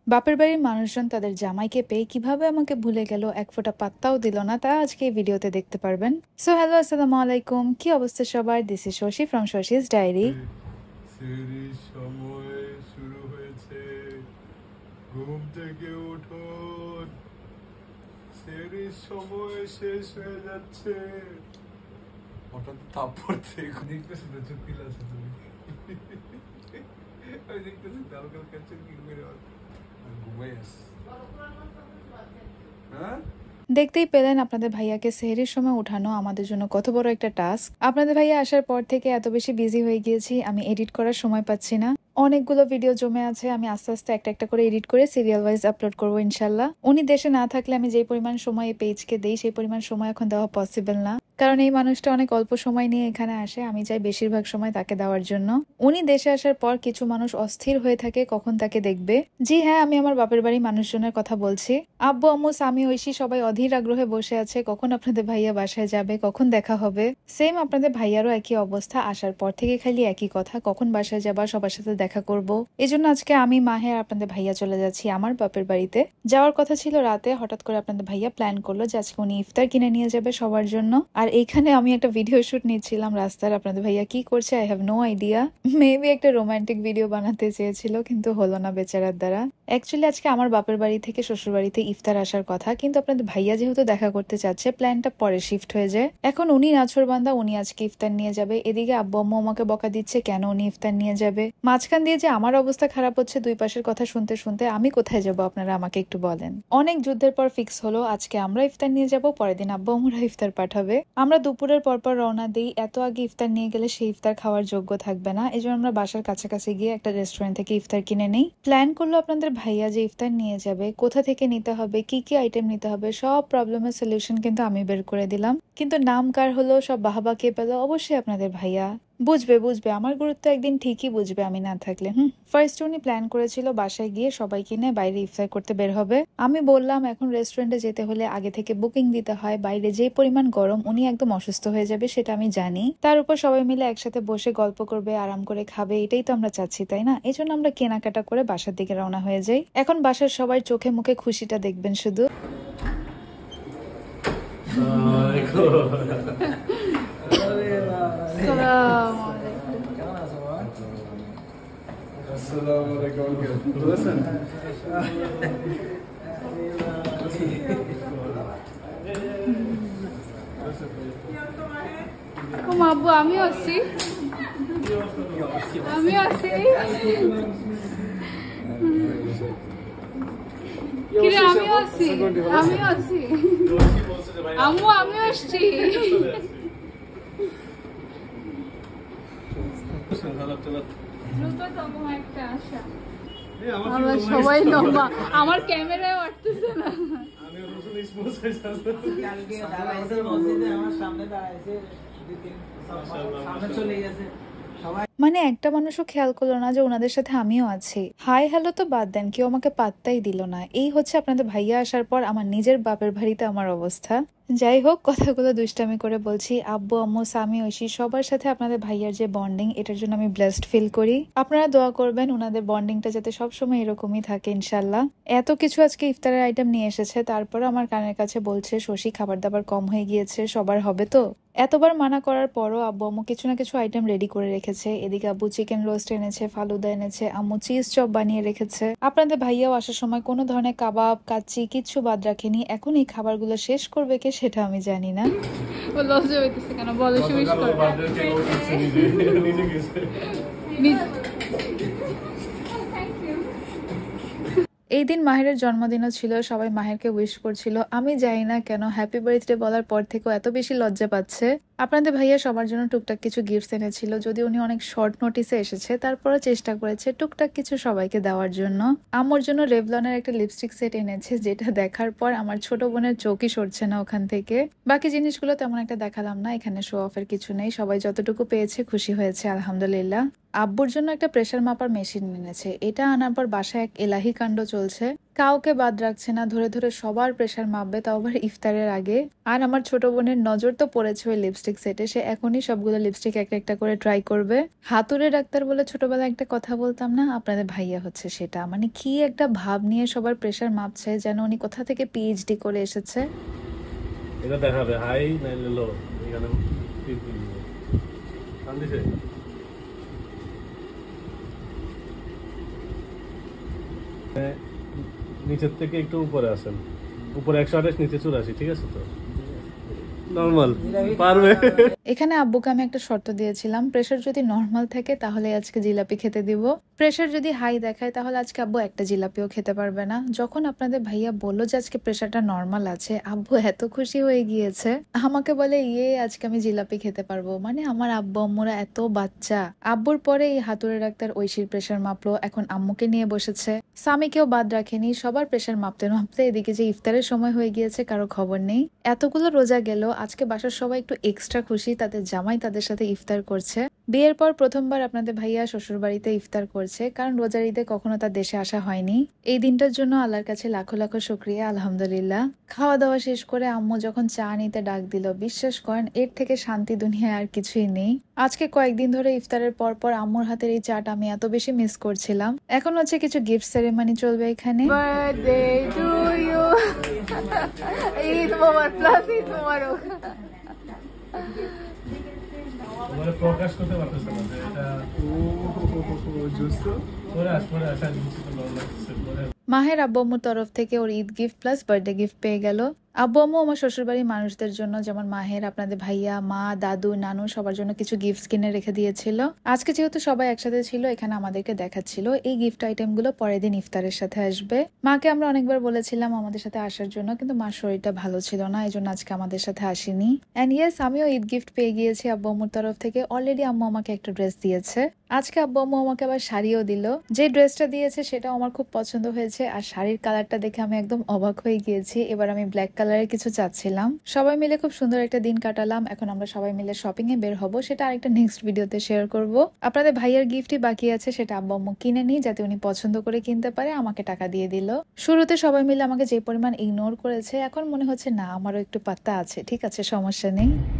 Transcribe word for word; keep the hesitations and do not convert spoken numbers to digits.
বাপের বাড়ির মানুষজন তাদের জামাইকে পেয়ে কিভাবে আমাকে ভুলে গেল, এক ফোঁটা পাত্তাও দিল না, তা আজকে এই ভিডিওতে দেখতে পারবেন। সো হ্যালো, আসসালামু আলাইকুম, কি অবস্থা সবার? This is Shashi from Shashi's diary. সেহরির সময় শুরু হয়েছে, ঘুম থেকে উঠুন, সেহরির সময় শেষ হয়ে যাচ্ছে। হঠাৎ তারপর থেকে দেখতেছি তো চুক্তি আছে তুমি, আমি দেখতেছি দালকাল কাছে কি করে ঘুমাই আসছে। হ্যাঁ, দেখতেই পেলেন আপনাদের ভাইয়াকে সেহরির সময় উঠানো আমাদের জন্য কত বড় একটা টাস্ক। আপনাদের ভাইয়া আসার পর থেকে এত বেশি বিজি হয়ে গিয়েছি, আমি এডিট করার সময় পাচ্ছি না। অনেকগুলো ভিডিও জমে আছে, আমি আস্তে আস্তে একটা একটা করে এডিট করে সিরিয়াল ওয়াইজ আপলোড করবো ইনশাল্লাহ। উনি দেশে না থাকলে আমি যে পরিমাণ সময় এই পেজকে দেই সেই পরিমাণ সময় এখন দেওয়া পসিবল না, কারণ এই মানুষটা অনেক অল্প সময় নিয়ে এখানে আসে, আমি চাই বেশিরভাগ সময় তাকে দেওয়ার জন্য। উনি দেশে আসার পর কিছু মানুষ অস্থির হয়ে থাকে কখন তাকে দেখবে। জি হ্যাঁ, আমি আমার বাপের বাড়ি মানুষজনের কথা বলছি। আব্বু আম্মু স্বামী ঐশী সবাই অধীর আগ্রহে বসে আছে কখন আপনাদের ভাইয়া বাসায় যাবে, কখন দেখা হবে। সেম আপনাদের ভাইয়ারও একই অবস্থা, আসার পর থেকে খালি একই কথা, কখন বাসায় যাবা, সবার সাথে দেখা করব। এই জন্য আজকে আমি মাহে আর আপনাদের ভাইয়া চলে যাচ্ছি আমার বাপের বাড়িতে। যাওয়ার কথা ছিল রাতে, হঠাৎ করে আপনাদের ভাইয়া প্ল্যান করলো যে আজকে উনি ইফতার কিনে নিয়ে যাবে সবার জন্য। আর এইখানে আমি একটা ভিডিও শুট নিচ্ছিলাম রাস্তার, আপনাদের ভাইয়া কি করছে I have no idea. Maybe একটা রোমান্টিক ভিডিও বানাতে চেয়েছিল কিন্তু হলো না বেচারার দ্বারা। অ্যাকচুয়ালি আজকে আমার বাপের বাড়ি থেকে শ্বশুর বাড়িতে ইফতার আসার কথা, কিন্তু আপনাদের ভাইয়া যেহেতু দেখা করতে চাচ্ছে প্ল্যানটা পরে শিফট হয়ে যায়। এখন উনি নাছোড়বান্দা, উনি আজকে ইফতার নিয়ে যাবে, এদিকে আব্বু আম্মু আমাকে বকা দিচ্ছে কেন উনি ইফতার নিয়ে যাবে। মাঝখান দিয়ে যে আমার অবস্থা খারাপ হচ্ছে দুই পাশের কথা শুনতে শুনতে, আমি কোথায় যাব আপনারা আমাকে একটু বলেন। অনেক যুদ্ধের পর ফিক্স হলো আজকে আমরা ইফতার নিয়ে যাব, পরের দিন আব্বু আম্মুরা ইফতার পাঠাবে। আমরা দুপুরের পরপর রওনা দিই, এত আগে ইফতার নিয়ে গেলে সেই ইফতার খাওয়ার যোগ্য থাকবে না, এই জন্য আমরা বাসার কাছাকাছি গিয়ে একটা রেস্টুরেন্ট থেকে ইফতার কিনে নেই। প্ল্যান করলো আপনাদের ভাইয়া যে ইফতার নিয়ে যাবে, কোথা থেকে নিতে হবে, কি কি আইটেম নিতে হবে, সব প্রবলেমের সলিউশন কিন্তু আমি বের করে দিলাম। কিন্তু নাম কার হলো, সব বাহাবা কে পেলো? অবশ্যই আপনাদের ভাইয়া। বুঝবে বুঝবে আমার গুরুত্ব একদিন ঠিকই বুঝবে আমি না থাকলে। হুম ফার্স্ট উনি প্ল্যান করেছিল বাসায় গিয়ে সবাই কিনে বাইরে ইফতার করতে বের হবে। আমি বললাম এখন রেস্টুরেন্টে যেতে হলে আগে থেকে বুকিং দিতে হয়, বাইরে যে পরিমাণ গরম, উনি একদম অসুস্থ হয়ে যাবে সেটা আমি জানি। তার উপর সবাই মিলে একসাথে বসে গল্প করবে, আরাম করে খাবে, এটাই তো আমরা চাচ্ছি তাই না? এই জন্য আমরা কেনাকাটা করে বাসার দিকে রওনা হয়ে যাই। এখন বাসার সবার চোখে মুখে খুশিটা দেখবেন শুধু। আব্বু আমি আসছি, আমি আসছি, কিরে আমি আসছি, আমি আসছি আম্মু, আমি আসছি। সবাই লম্বা, আমার ক্যামেরায় আসতেছে না। মানে একটা মানুষও খেয়াল করলো না যে ওনাদের সাথে আমিও আছি। হাই হ্যালো তো বাদ দেন, কেউ আমাকে পাত্তাই দিল না। এই হচ্ছে আপনাদের ভাইয়া আসার পর আমার নিজের বাপের বাড়িতে আমার অবস্থা। যাই হোক, কথাগুলো দুষ্টামি করে বলছি। আব্বু আম্মু স্বামী ঐশী সবার সাথে আপনাদের ভাইয়ার যে বন্ডিং, এটার জন্য আমি ব্লেসড ফিল করি। আপনারা দোয়া করবেন ওনাদের বন্ডিংটা যাতে সবসময় এরকমই থাকে ইনশাল্লাহ। এত কিছু আজকে ইফতারের আইটেম নিয়ে এসেছে, তারপর আমার কানের কাছে বলছে শশী খাবার দাবার কম হয়ে গিয়েছে, সবার হবে তো। এতবার মানা করার পরও আব্বু আম্মু কিছু না কিছু আইটেম রেডি করে রেখেছে। এদিকে আব্বু চিকেন রোস্ট এনেছে, ফালুদা এনেছে, আম্মু চিজ চপ বানিয়ে রেখেছে। আপনাদের ভাইয়াও আসার সময় কোনো ধরনের কাবাব কাচ্চি কিচ্ছু বাদ রাখেনি। এখন এই খাবারগুলো শেষ করবে কে সেটা আমি জানি না। কেন বলো, এই দিন মাহেরের জন্মদিনও ছিল, সবাই মাহেরকে উইশ করছিল। আমি জানি না কেন হ্যাপি বার্থডে বলার পর থেকেও এত বেশি লজ্জা পাচ্ছে। আপনাদের ভাইয়া সবার জন্য টুকটাক কিছু গিফটস এনেছিল, যদি উনি অনেক শর্ট নোটিসে এসেছে তারপরও চেষ্টা করেছে টুকটাক কিছু সবাইকে দেওয়ার জন্য। আমার জন্য রেভলনের একটা লিপস্টিক সেট এনেছে, যেটা দেখার পর আমার ছোট বোনের চোখই সরছে না ওখান থেকে। বাকি জিনিসগুলো তেমন একটা দেখালাম না, এখানে শো অফের কিছু নেই, সবাই যতটুকু পেয়েছে খুশি হয়েছে আলহামদুলিল্লাহ। আব্বুর জন্য একটা প্রেসার মাপার মেশিন এনেছে। এটা আনার পর বাসায় এক এলাহি কাণ্ড চলছে। কাউকে বাদ রাখছে না, ধরে ধরে সবার প্রেসার মাপবে, তাও আবার ইফতারের আগে। আর আমার ছোট বোনের নজর তো পড়েছে ওই লিপস্টিক সেটে, সে এখনই সবগুলো লিপস্টিক একটা একটা করে ট্রাই করবে। হাতুড়ে ডাক্তার বলে ছোটবেলায় একটা কথা বলতাম না, আপনাদের ভাইয়া হচ্ছে সেটা। মানে কি একটা ভাব নিয়ে সবার প্রেসার মাপছে, যেন উনি কোথা থেকে পিএইচডি করে এসেছে। এটা দেখাবে হাই নাইলে লো, এখানে টিপ দিবে কান্দিছে। নিচের থেকে একটু উপরে আসেন, উপরে একশো আঠাশ, নিচে চুরাশি, ঠিক আছে তো? নরমাল পারবে। এখানে আব্বুকে আমি একটা শর্ত দিয়েছিলাম, প্রেসার যদি নর্মাল থাকে তাহলে আজকে জিলাপি খেতে দিব, প্রেসার যদি হাই দেখায় তাহলে আজকে আব্বু একটা জিলাপিও খেতে পারবে না। যখন আপনাদের ভাইয়া বললো যে আজকে প্রেসারটা নর্মাল আছে, আব্বু এত খুশি হয়ে গিয়েছে, আমাকে বলে ইয়ে আজকে আমি জিলাপি খেতে পারবো। মানে আমার আব্বু আম্মুরা এত বাচ্চা। আব্বুর পরে এই হাতুড়ে ডাক্তার ঐশীর প্রেসার মাপলো, এখন আম্মুকে নিয়ে বসেছে। স্বামীকেও বাদ রাখেনি, সবার প্রেসার মাপতে মাপতে এদিকে যে ইফতারের সময় হয়ে গিয়েছে কারো খবর নেই। এতগুলো রোজা গেল, আজকে বাসার সবাই একটু এক্সট্রা খুশি, তাদের জামাই তাদের সাথে ইফতার করছে। বিয়ের পর প্রথমবার আপনাদের ভাইয়া শ্বশুর বাড়িতে ইফতার করছে, কারণ রোজার ঈদে কখনো তার দেশে আসা হয়নি। এই দিনটার জন্য আল্লাহর কাছে লাখো লাখো শুকরিয়া, আলহামদুলিল্লাহ। খাওয়া দাওয়া শেষ করে আম্মু যখন চা নিতে ডাক দিল, বিশ্বাস করেন এর থেকে শান্তি দুনিয়ায় আর কিছুই নেই। আজকে কয়েকদিন ধরে ইফতারের পর পর আম্মুর হাতের এই চাটা আমি এত বেশি মিস করছিলাম। এখন হচ্ছে কিছু গিফট সেরেমনি চলবে এখানে। বার্থডে টু ইউ, ঈদ মোবারক প্লাস ঈদ মোবারক। মানে প্রকাশ করতে পারতেছে না যে এটা ও জুস তো পরে আস পরে আসা নিচে তো নরমাল পরে। মাহের আব্বু আম্মুর তরফ থেকে ওর Eid gift plus birthday gift পেয়ে গেল। আব্বু আম্মু আমার শ্বশুরবাড়ির মানুষদের জন্য, যেমন মাহের, আপনাদের ভাইয়া, মা, দাদু, নানু সবার জন্য কিছু গিফট কিনে রেখে দিয়েছিল। আজকে যেহেতু সবাই একসাথে ছিল, এখানে আমাদেরকে দেখাচ্ছিল এই গিফট আইটেম গুলো পরের দিন ইফতারের সাথে আসবে। মাকে আমরা অনেকবার বলেছিলাম আমাদের সাথে আসার জন্য, কিন্তু মার শরীরটা ভালো ছিল না, এই জন্য আজকে আমাদের সাথে আসেনি। এন্ড ইয়েস, আমিও ঈদ গিফট পেয়ে গিয়েছি আব্বু আম্মুর তরফ থেকে। অলরেডি আম্মু আমাকে একটা ড্রেস দিয়েছে, আজকে আব্বু আম্মু আমাকে আবার শাড়িও দিল। যে ড্রেসটা দিয়েছে সেটাও আমার খুব পছন্দ হয়েছে, আর শাড়ির কালারটা দেখে আমি একদম অবাক হয়ে গিয়েছি। এবার আমি ব্ল্যাক কালারের কিছু চাচ্ছিলাম। সবাই মিলে খুব সুন্দর একটা দিন কাটালাম। এখন আমরা সবাই মিলে শপিং এ বের হব, সেটা আরেকটা নেক্সট ভিডিওতে শেয়ার করব। আপনাদের ভাইয়ের গিফটই বাকি আছে, সেটা আব্বু আম্মু কিনে নি, যাতে উনি পছন্দ করে কিনতে পারে। আমাকে টাকা দিয়ে দিল। শুরুতে সবাই মিলে আমাকে যে পরিমাণ ইগনোর করেছে, এখন মনে হচ্ছে না আমারও একটু পাত্তা আছে, ঠিক আছে সমস্যা নেই।